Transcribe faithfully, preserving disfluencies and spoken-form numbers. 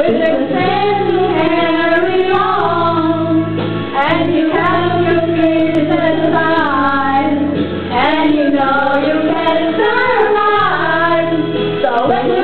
with a sandy hairy long, and you have your princess eyes, and you know you can survive. So when you